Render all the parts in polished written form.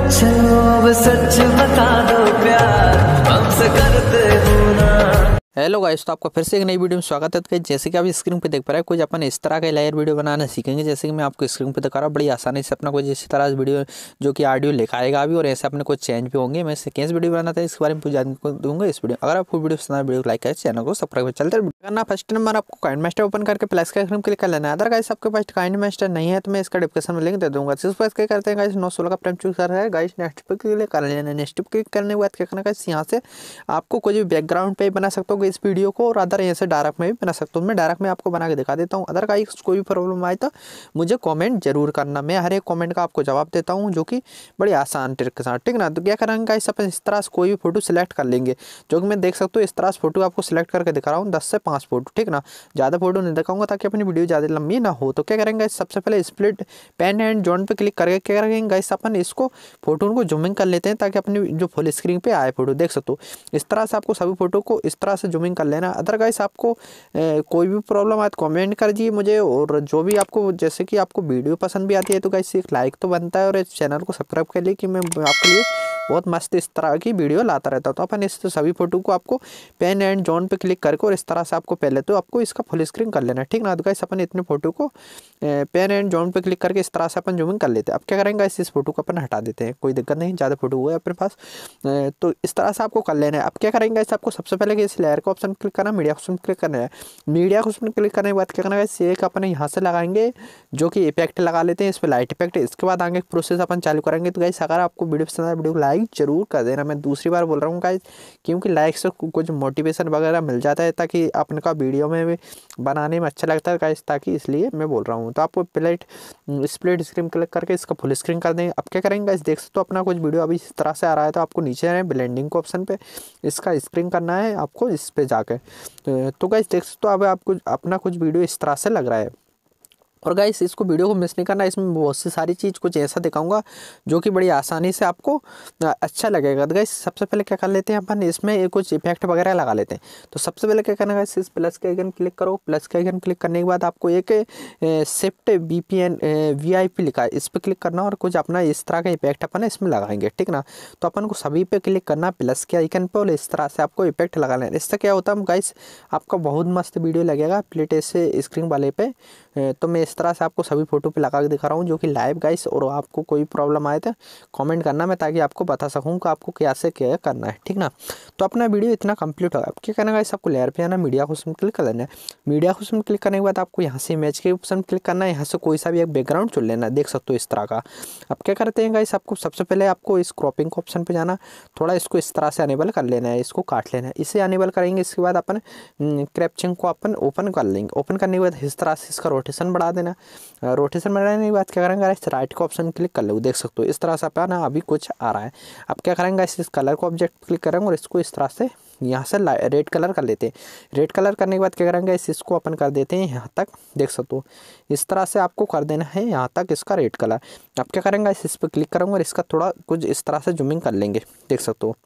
चलो अब सच बता दो प्यार हमसे करते हो ना। हेलो गाइस, तो आपका फिर से एक नई वीडियो में स्वागत है। तो जैसे कि आप स्क्रीन पे देख पा रहे हैं, कुछ अपन इस तरह का लेयर वीडियो बनाना सीखेंगे। जैसे कि मैं आपको स्क्रीन पे दिखा रहा हूँ, बड़ी आसानी से अपना कुछ इसी तरह वीडियो जो कि ऑडियो लिखाएगा भी, और ऐसे अपने कुछ चेंज भी होंगे। मैं इससे कैसे वीडियो बनाता है इसके बारे में पूछ जानने दूंगा इस वीडियो। अगर आपको वीडियो पसंद है, वीडियो लाइक करें, चैनल को सब्सक्राइब चलते करना। फर्स्ट नंबर आपको काइनमास्टर ओपन करके प्लस का आइकन क्लिक कर लेना है। अदर गाइस आपके पास काइनमास्टर नहीं है तो मैं इसका डिस्क्रिप्शन में लिंक दे दूंगा। जिस पर क्या करते हैं गाइस, 916 का फ्रेम चूज कर रहा है गाइस, नेक्स्ट पे क्लिक कर लेना। नेक्स्ट पे क्लिक करने के बाद क्या करना गाइस, यहाँ से आपको कोई भी बैकग्राउंड पे बना सकते हो इस वीडियो को, और अदर यहाँ से डायरेक्ट में भी बना सकता हूँ। मैं डायरेक्ट में आपको बना के दिखा देता हूँ। अदर गाइस कोई भी प्रॉब्लम आए तो मुझे कमेंट जरूर करना, मैं हर एक कमेंट का आपको जवाब देता हूँ, जो कि बड़ी आसान ट्रिक के साथ, ठीक ना। तो क्या करेंगे गाइस, अपन इस तरह से कोई भी फोटो सिलेक्ट कर लेंगे, जो कि मैं देख सकता हूँ इस तरह से फोटो आपको सिलेक्ट करके दिखा रहा हूँ, 10 से 5 फोटो, ठीक ना। ज़्यादा फोटो नहीं दिखाऊंगा ताकि अपनी वीडियो ज़्यादा लंबी ना हो। तो क्या करेंगे, सबसे पहले स्प्लिट पेन एंड जॉइंट पे क्लिक करके क्या करेंगे गाइस, अपन इसको फोटो को जूमिंग कर लेते हैं ताकि अपनी जो फुल स्क्रीन पे आए फोटो, देख सकते हो इस तरह से आपको सभी फोटो को इस तरह से जूमिंग कर लेना। अदर गाइस आपको कोई भी प्रॉब्लम आए तो कमेंट कर दीजिए मुझे, और जो भी आपको जैसे कि आपको वीडियो पसंद भी आती है तो गाइस एक लाइक तो बनता है, और इस चैनल को सब्सक्राइब कर लिए कि मैं आपके लिए बहुत मस्त इस तरह की वीडियो लाता रहता हूँ। तो अपन इस सभी फोटो को आपको पेन एंड जॉन पे क्लिक करके और इस तरह से आपको पहले तो आपको इसका फुल स्क्रीन कर लेना है, ठीक ना। तो गाइस अपन इतने फोटो को पेन एंड जॉन पे क्लिक करके इस तरह से अपन जूमिंग कर लेते हैं। अब क्या करेंगे इस फोटो को अपन हटा देते हैं, कोई दिक्कत नहीं, ज़्यादा फोटो हुआ है अपने पास। तो इस तरह से आपको कर लेना है। अब क्या करेंगे इस आपको सबसे पहले इस लेयर का ऑप्शन क्लिक करना, मीडिया ऑप्शन क्लिक करना है। मीडिया को उसमें क्लिक करने के बाद क्या करना है, एक अपन यहाँ से लगाएंगे जो कि इफेक्ट लगा लेते हैं, इस पर लाइट इफेक्ट। इसके बाद आगे प्रोसेस अपन चालू करेंगे। तो गाइस अगर आपको वीडियो पसंद है, वीडियो को लाइक जरूर कर देना। मैं दूसरी बार बोल रहा हूँ गाइस, क्योंकि लाइक से कुछ मोटिवेशन वगैरह मिल जाता है, ताकि अपने का वीडियो में भी बनाने में अच्छा लगता है गाइस, ताकि इसलिए मैं बोल रहा हूँ। तो आपको स्प्लिट स्क्रीन क्लिक करके इसका फुल स्क्रीन कर देंगे। अब क्या करेंगे गाइस, देख सकते हो अपना कुछ वीडियो अभी इस तरह से आ रहा है। तो आपको नीचे आना है ब्लेंडिंग को ऑप्शन पे, इसका स्क्रीन करना है आपको इस पे जाके। तो गाइस देख सकते हो अब आपको अपना कुछ वीडियो इस तरह से लग रहा है। और गाइस इसको वीडियो को मिस नहीं करना, इसमें बहुत सी सारी चीज़ कुछ ऐसा दिखाऊंगा जो कि बड़ी आसानी से आपको अच्छा लगेगा। तो गाइस सबसे पहले क्या कर लेते हैं अपन, इसमें कुछ इफेक्ट वगैरह लगा लेते हैं। तो सबसे पहले क्या करना है, इस प्लस के आइकन क्लिक करो। प्लस के आइकन क्लिक करने के बाद आपको एक शिफ्ट VPN VIP लिखा है, इस पर क्लिक करना, और कुछ अपना इस तरह का इफेक्ट अपन इसमें लगाएंगे, ठीक ना। तो अपन को सभी पे क्लिक करना प्लस के आइकन पर, और इस तरह से आपको इफेक्ट लगा लेना। इससे क्या होता है गाइस, आपका बहुत मस्त वीडियो लगेगा प्लेट से स्क्रीन वाले पे। तो मैं इस तरह से आपको सभी फोटो पे लगा के दिखा रहा हूँ, जो कि लाइव गाइस। और आपको कोई प्रॉब्लम आए तो कमेंट करना, मैं ताकि आपको बता सकूँ कि आपको कैसे क्या करना है, ठीक ना। तो अपना वीडियो इतना कंप्लीट होगा। अब क्या करना गाइस, आपको लेयर पे आना, मीडिया को उसमें क्लिक कर लेना है। मीडिया को उसमें क्लिक करने के बाद आपको यहाँ से इमेज के ऑप्शन क्लिक करना है। यहाँ से कोई सा भी एक बैकग्राउंड चुन लेना है, देख सकते हो इस तरह का। अब क्या करते हैं गाइस, आपको सबसे पहले आपको इस क्रॉपिंग के ऑप्शन पर जाना, थोड़ा इसको इस तरह से अनेबल कर लेना है, इसको काट लेना है। इसे अनेबल करेंगे, इसके बाद अपन क्रैप्चिंग को अपन ओपन कर लेंगे। ओपन करने के बाद इस तरह से इसका रोटेशन बढ़ा देना। रोटेशन बढ़ाने की बात क्या करेंगे, इस राइट का ऑप्शन क्लिक कर लो, देख सकते हो इस तरह से अपना अभी कुछ आ रहा है। अब क्या करेंगे, इस कलर को ऑब्जेक्ट क्लिक करेंगे और इसको इस तरह से यहाँ से रेड कलर कर लेते हैं। रेड कलर करने के बाद क्या करेंगे, इसको अपन कर देते हैं यहाँ तक, देख सकते हो इस तरह से आपको कर देना है यहाँ तक इसका रेड कलर। अब क्या करेंगे, इस पर क्लिक करेंगे और इसका थोड़ा कुछ इस तरह से जूमिंग कर लेंगे, देख सकते हो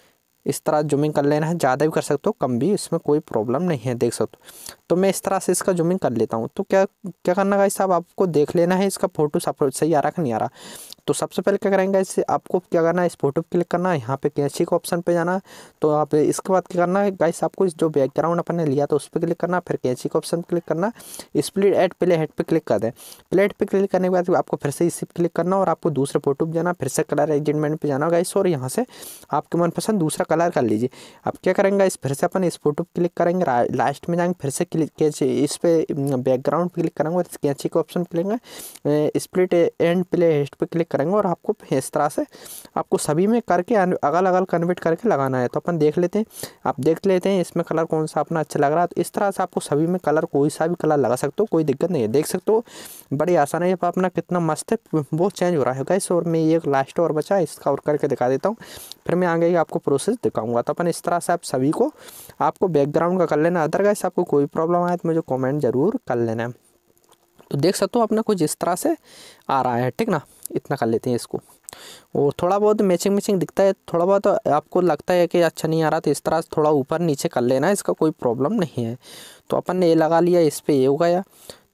इस तरह जूमिंग कर लेना है। ज़्यादा भी कर सकते हो, कम भी, इसमें कोई प्रॉब्लम नहीं है, देख सकते हो। तो मैं इस तरह से इसका जूमिंग कर लेता हूँ। तो क्या करना गाइस साहब, आपको देख लेना है इसका फोटो सब सही आ रहा कि नहीं आ रहा। तो सबसे पहले क्या करेंगे, इससे आपको क्या करना है, इस फोटो पे क्लिक करना है, यहाँ पे कैंची के ऑप्शन पे जाना। तो आप इसके बाद क्या करना है गाइस, आपको इस जो बैकग्राउंड अपन ने लिया तो उस पर क्लिक करना, फिर कैंची के ऑप्शन क्लिक करना, स्प्लिट एट प्ले हेड पे क्लिक कर दें। प्लेट पे क्लिक करने के बाद आपको फिर से इसी क्लिक करना, और आपको दूसरे फोटो पे जाना, फिर से कलर एडजस्टमेंट पे जाना गाइस, और यहाँ से आपके मनपसंद दूसरा कलर कर लीजिए। अब क्या करेंगे, इस फिर से अपन इस फोटो पे क्लिक करेंगे, लास्ट में जाएंगे, फिर से कैंची इस पे बैकग्राउंड पे क्लिक करेंगे और कैंची के ऑप्शन पे लेंगे, स्प्लिट एंड प्ले हेड पे क्लिक करेंगे, और आपको इस तरह से आपको सभी में करके अगल अगल कन्वर्ट करके लगाना है। तो अपन देख लेते हैं, आप देख लेते हैं इसमें कलर कौन सा अपना अच्छा लग रहा है। तो इस तरह से आपको सभी में कलर कोई सा भी कलर लगा सकते हो, कोई दिक्कत नहीं है, देख सकते हो बड़ी आसान है। अपना कितना मस्त है, वो चेंज हो रहा है गाइस। और मैं ये लास्ट और बचा इसका और करके दिखा देता हूँ, फिर मैं आगे आपको प्रोसेस दिखाऊंगा। तो अपन इस तरह से आप सभी को आपको बैकग्राउंड का कर लेना। अदर गाइस आपको कोई प्रॉब्लम आए तो मुझे कमेंट जरूर कर लेना है। तो देख सकते हो अपना कुछ इस तरह से आ रहा है, ठीक ना। इतना कर लेते हैं इसको, और थोड़ा बहुत मैचिंग दिखता है, थोड़ा बहुत आपको लगता है कि अच्छा नहीं आ रहा तो इस तरह से थोड़ा ऊपर नीचे कर लेना, इसका कोई प्रॉब्लम नहीं है। तो अपन ने ये लगा लिया, इस पर ये हो गया।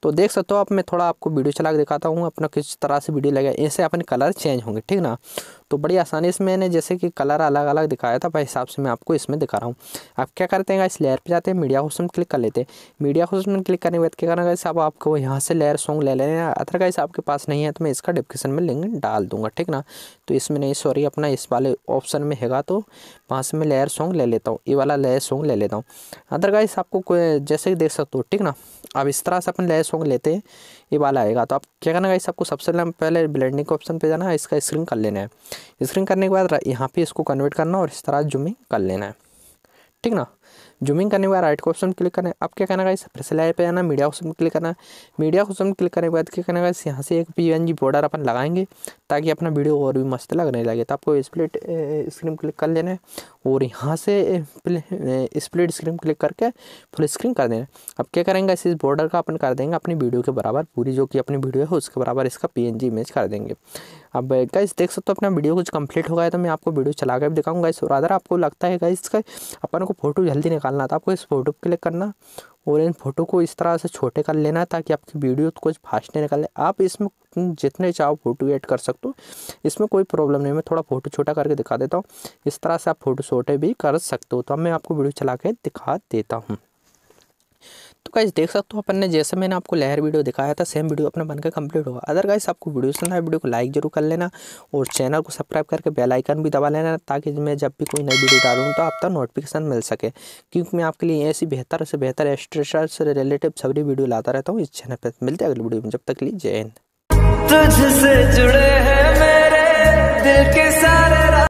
तो देख सकते हो आप, मैं थोड़ा आपको वीडियो चला के दिखाता हूँ अपना किस तरह से वीडियो लगा, ऐसे अपने कलर चेंज होंगे, ठीक ना। तो बड़ी आसानी से मैंने जैसे कि कलर अलग अलग दिखाया था, भाई हिसाब से मैं आपको इसमें दिखा रहा हूँ। आप क्या करते हैं गाइस, लेयर पे जाते हैं, मीडिया ऑप्शन क्लिक कर लेते हैं। मीडिया ऑप्शन क्लिक करने के बाद क्या करना गाइस, अब आपको यहाँ से लेयर सॉन्ग ले लेना है। अदर गाइस आपके पास नहीं है तो मैं इसका डिस्क्रिप्शन में लिंक डाल दूंगा, ठीक ना। तो इसमें नहीं, सॉरी, अपना इस वाले ऑप्शन में हैगा तो वहाँ से मैं लेयर सॉन्ग ले लेता हूँ, ये वाला लेयर सॉन्ग ले लेता हूँ। अदर गाइस आपको कोई जैसे कि देख सकते हो, ठीक ना। अब इस तरह से अपन लेयर सॉन्ग लेते हैं, ये वाला आएगा। तो आप क्या करना गाइस, आपको सबसे पहले ब्लेंडिंग के ऑप्शन पे जाना है, इसका स्क्रीन कर लेना है। स्क्रीन करने के बाद यहाँ पे इसको कन्वर्ट करना और इस तरह जूमिंग कर लेना है, ठीक ना। जूमिंग करने के बाद राइट को ऑप्शन क्लिक करना है। अब क्या करना है, फिर से लेयर पे जाना, मीडिया ऑप्शन क्लिक करना है। मीडिया ऑप्शन क्लिक करने के बाद क्या करना है, यहाँ से एक PNG बॉर्डर अपन लगाएंगे ताकि अपना वीडियो और भी मस्त लगने लगे। तो आपको स्प्लिट स्क्रीन क्लिक कर लेना है और यहाँ से स्प्लिट स्क्रीन क्लिक करके फुल स्क्रीन कर देना है। अब क्या करेंगे, इस बॉर्डर का अपन कर देंगे अपनी वीडियो के बराबर, पूरी जो कि अपनी वीडियो है उसके बराबर इसका PNG इमेज कर देंगे। अब गाइस देख सकते हो अपना वीडियो कुछ कंप्लीट हो गया, तो मैं आपको वीडियो चला कर भी दिखाऊंगा गाइस। और अगर आपको लगता है गाइस इसका अपन को फोटो जल्दी निकालना था, आपको इस फोटो पर क्लिक करना और इन फोटो को इस तरह से छोटे कर लेना है ताकि आपकी वीडियो कुछ फास्ट नहीं निकाले। आप इसमें जितने चाहो फोटो ऐड कर सकते हो, इसमें कोई प्रॉब्लम नहीं। मैं थोड़ा फोटो छोटा करके दिखा देता हूँ, इस तरह से आप फोटो छोटे भी कर सकते हो। तो अब मैं आपको वीडियो चला के दिखा देता हूँ। तो गाइस देख सकते हो अपन ने जैसे मैंने आपको लेयर वीडियो दिखाया था, सेम वीडियो अपना बनकर कंप्लीट होगा। अदर गाइस आपको वीडियो पसंद आए, वीडियो को लाइक जरूर कर लेना और चैनल को सब्सक्राइब करके बेल आइकन भी दबा लेना ताकि मैं जब भी कोई नई वीडियो डालूँ तो आप तक नोटिफिकेशन मिल सके, क्योंकि मैं आपके लिए ऐसी बेहतर से बेहतर एक्स्ट्रा से रिलेटिव सभी वीडियो लाता रहता हूँ इस चैनल पर। मिलते हैं अगली वीडियो में, जब तक के लिए जय हिंद। तुझसे जुड़े हैं मेरे दिल के सारे